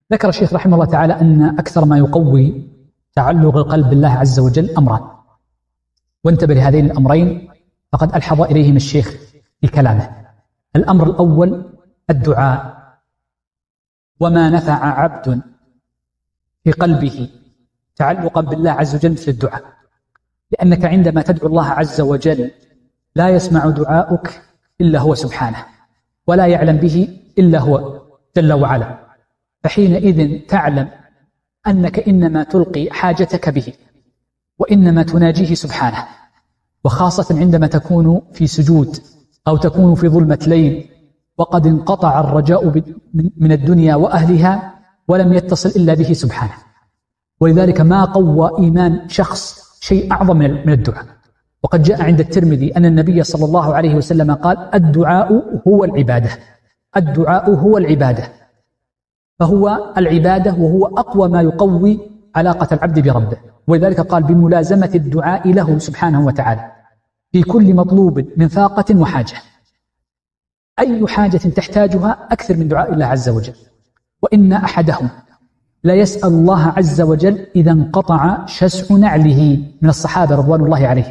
ذكر الشيخ رحمه الله تعالى أن أكثر ما يقوي تعلق القلب بالله عز وجل أمران، وانتبه لهذين الأمرين فقد ألحظ إليهم الشيخ في كلامه. الأمر الأول الدعاء، وما نفع عبد في قلبه تعلقا بالله عز وجل مثل الدعاء، لأنك عندما تدعو الله عز وجل لا يسمع دعاؤك إلا هو سبحانه، ولا يعلم به إلا هو جل وعلا، فحينئذ تعلم أنك إنما تلقي حاجتك به وإنما تناجيه سبحانه، وخاصة عندما تكون في سجود أو تكون في ظلمة ليل وقد انقطع الرجاء من الدنيا وأهلها ولم يتصل إلا به سبحانه. ولذلك ما قوى إيمان شخص شيء أعظم من الدعاء. وقد جاء عند الترمذي أن النبي صلى الله عليه وسلم قال: الدعاء هو العبادة، الدعاء هو العبادة، فهو العبادة وهو أقوى ما يقوي علاقة العبد بربه. ولذلك قال: بملازمة الدعاء له سبحانه وتعالى في كل مطلوب من فاقة وحاجة. أي حاجة تحتاجها أكثر من دعاء الله عز وجل. وإن أحدهم لا يسأل الله عز وجل إذا انقطع شسع نعله، من الصحابة رضوان الله عليهم.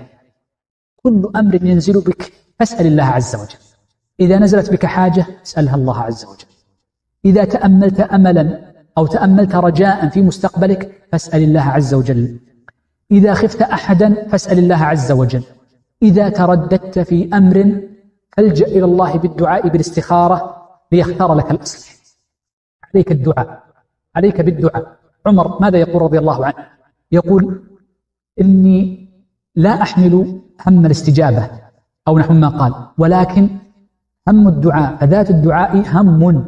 كل أمر ينزل بك فاسأل الله عز وجل. إذا نزلت بك حاجة اسألها الله عز وجل. إذا تأملت أملا أو تأملت رجاء في مستقبلك فاسأل الله عز وجل. إذا خفت أحدا فاسأل الله عز وجل. إذا ترددت في أمر فالجأ إلى الله بالدعاء بالاستخارة ليختار لك الأصلح. عليك الدعاء، عليك بالدعاء. عمر ماذا يقول رضي الله عنه؟ يقول: إني لا أحمل هم الاستجابة أو نحو ما قال، ولكن هم الدعاء، فذات الدعاء هم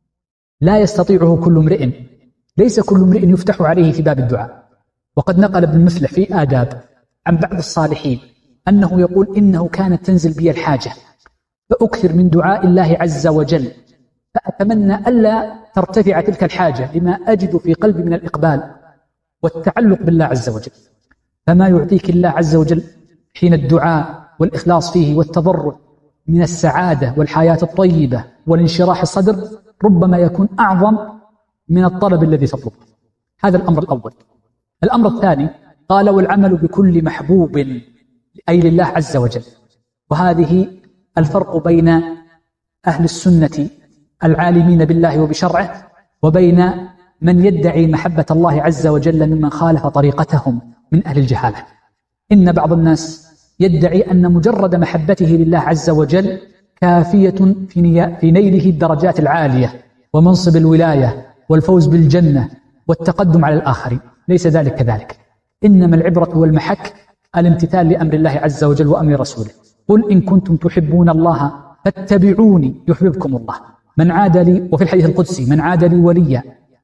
لا يستطيعه كل امرئ، ليس كل امرئ يفتح عليه في باب الدعاء. وقد نقل ابن المفلح في آداب عن بعض الصالحين أنه يقول: إنه كانت تنزل بي الحاجة فأكثر من دعاء الله عز وجل، فأتمنى ألا ترتفع تلك الحاجة لما أجد في قلبي من الإقبال والتعلق بالله عز وجل. فما يعطيك الله عز وجل حين الدعاء والإخلاص فيه والتضرع من السعادة والحياة الطيبة والانشراح الصدر ربما يكون أعظم من الطلب الذي تطلبه. هذا الأمر الأول. الأمر الثاني قال: والعمل بكل محبوب أي لله عز وجل. وهذه الفرق بين أهل السنة العالمين بالله وبشرعه وبين من يدعي محبة الله عز وجل ممن خالف طريقتهم من أهل الجهالة. إن بعض الناس يدعي أن مجرد محبته لله عز وجل كافية في نيله الدرجات العالية ومنصب الولاية والفوز بالجنة والتقدم على الآخرين. ليس ذلك كذلك. إنما العبرة والمحك الامتثال لأمر الله عز وجل وأمر رسوله. قل إن كنتم تحبون الله فاتبعوني يحببكم الله. من عاد لي، وفي الحديث القدسي: من عاد لي وليا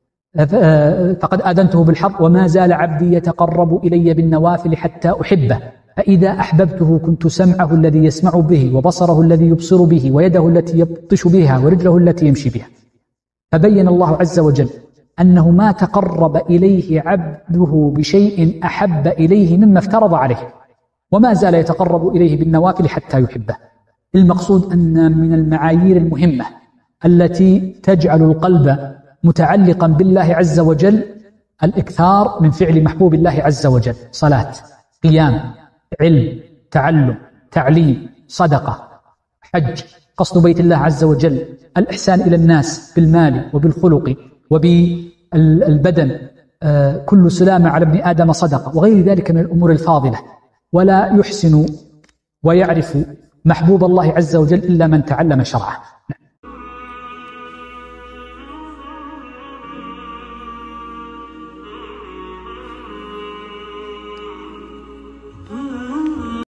فقد آذنته بالحرب، وما زال عبدي يتقرب إلي بالنوافل حتى أحبه، فإذا أحببته كنت سمعه الذي يسمع به، وبصره الذي يبصر به، ويده التي يبطش بها، ورجله التي يمشي بها. فبين الله عز وجل أنه ما تقرب إليه عبده بشيء أحب إليه مما افترض عليه، وما زال يتقرب إليه بالنوافل حتى يحبه. المقصود أن من المعايير المهمة التي تجعل القلب متعلقا بالله عز وجل الإكثار من فعل محبوب الله عز وجل: صلاة، قيام، علم، تعلم، تعليم، صدقة، حج، قصد بيت الله عز وجل، الإحسان إلى الناس بالمال وبالخلق وبالبدن، كل سلامة على ابن آدم صدقة، وغير ذلك من الأمور الفاضلة. ولا يحسن ويعرف محبوب الله عز وجل إلا من تعلم شرعه.